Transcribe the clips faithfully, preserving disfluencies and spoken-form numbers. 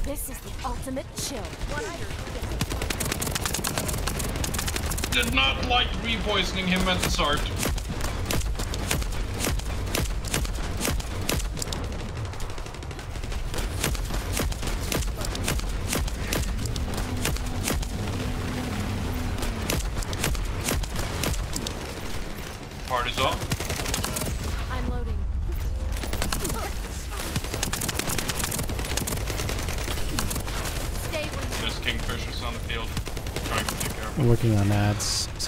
This is the ultimate chill. Did not like repoisoning him at the start. Party's up. I'm loading. Stay with There's kingfishers on the field. Trying to take care of I'm them. working on ads, so.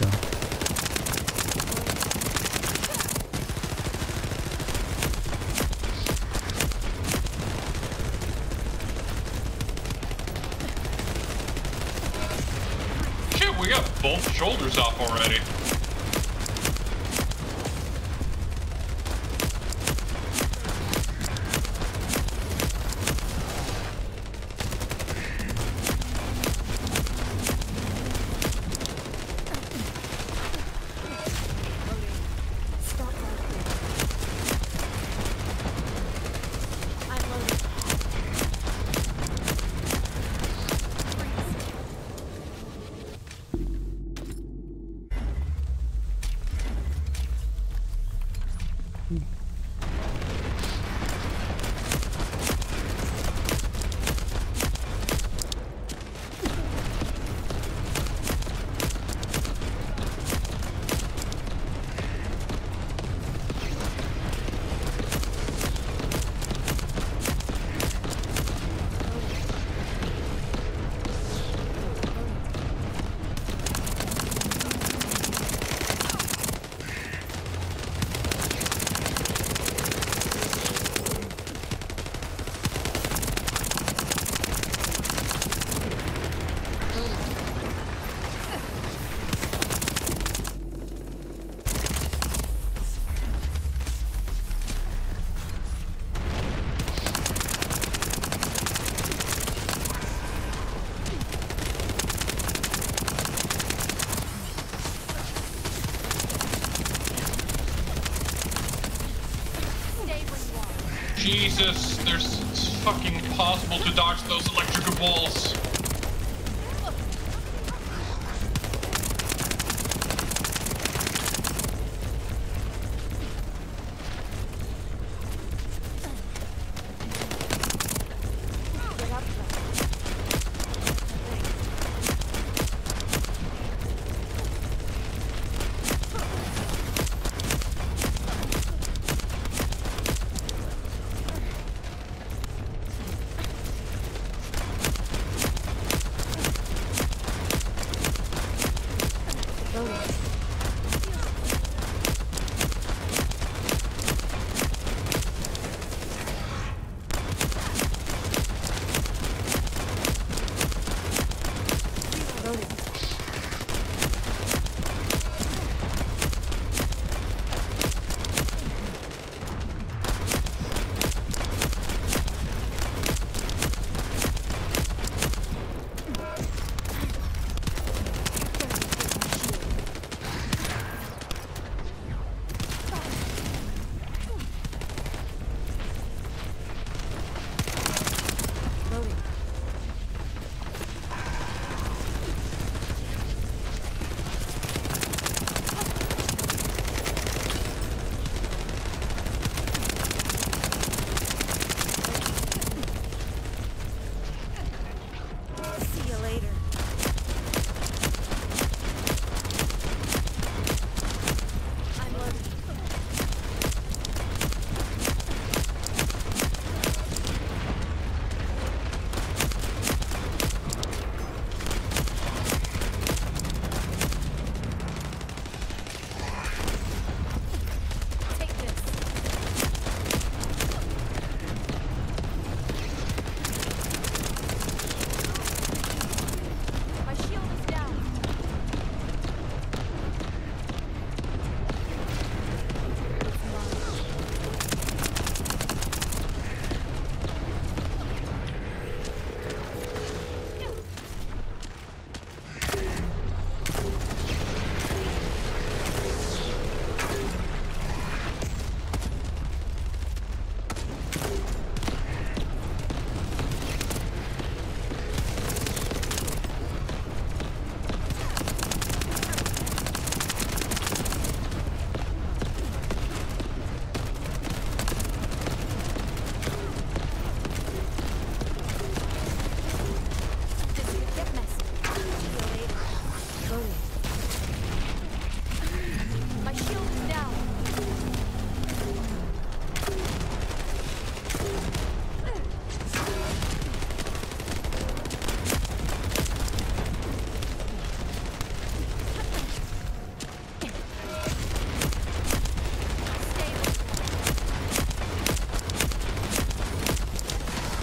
Shit, we got both shoulders off already. Stop right there. I'm loading. Stay where you are. Jesus, there's it's fucking impossible to dodge those electrical balls. Get up there.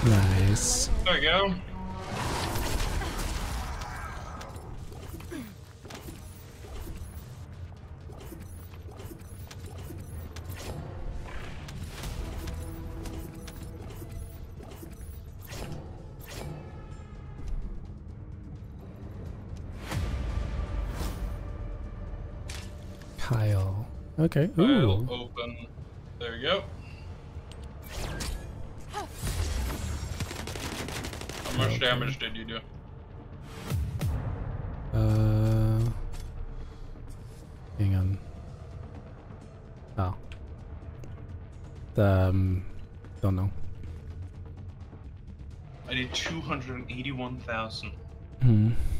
Nice. There you go. Kyle. Okay. I'll Ooh. open. There you go. How much Okay. damage did you do? Uh. Hang on. Oh. Um. Don't know. I did two hundred eighty-one thousand. Hmm.